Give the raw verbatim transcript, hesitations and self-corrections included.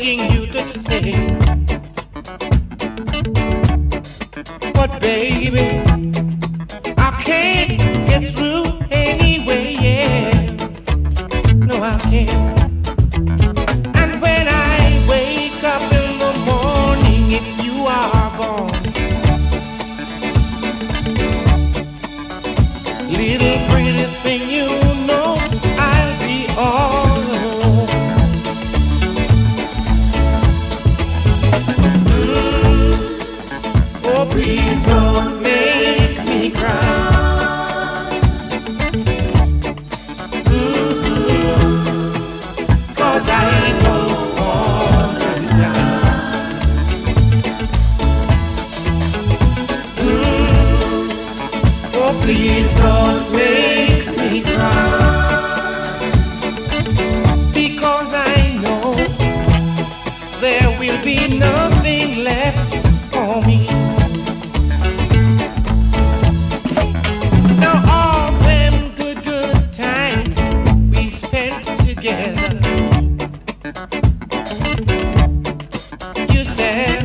begging you to stay. But baby, I can't get through anyway, yeah. No, I can't. And when I wake up in the morning, if you are gone, little pretty thing, you know I'll be all alone. Mm. Oh, please don't make me cry. Cause I ain't no wandering mm. Oh, please don't make me cry. Because I know there will be nothing left for me. Now all them good, good times we spent together, you said